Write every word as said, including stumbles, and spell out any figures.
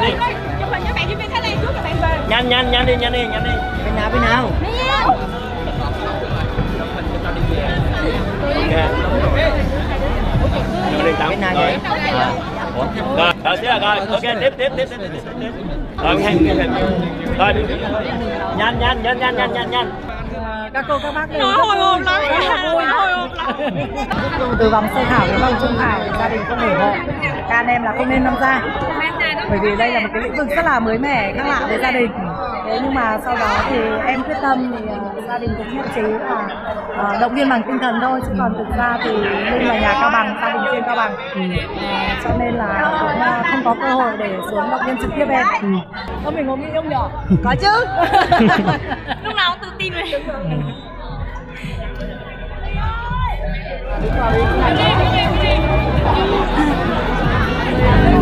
đi. Chụp hình với bạn diễn viên Thái Lan trước các bạn về. Nhanh nhanh nhanh đi, nhanh đi, nhanh đi. Bên nào bên nào? Ok. Đi tắm. Bên nào vậy? Rồi, rồi xíu rồi, ok, tiếp tiếp tiếp tiếp tiếp tiếp. Rồi nhanh, rồi nhanh nhanh nhanh nhanh nhanh nhanh nhanh. Các cô các bác đều Nó hồi hộp lắm, hồi hộp lắm. từ vòng sơ khảo đến vòng trung khảo gia đình không ủng hộ, các anh em là không nên tham gia bởi vì đây là một cái lĩnh vực rất là mới mẻ khác lạ với gia đình. Thế nhưng mà sau đó thì em quyết tâm thì uh, gia đình cũng nhất trí là uh, động viên bằng tinh thần thôi, chứ còn thực ra thì Linh là nhà Cao Bằng, gia đình trên Cao Bằng, ừ. uh, cho nên là cũng uh, không có cơ hội để xuống động viên trực tiếp em. Ừ. Có mình có nghĩ không nhỏ? Có chứ. Lúc nào cũng tự tin rồi. Đúng rồi.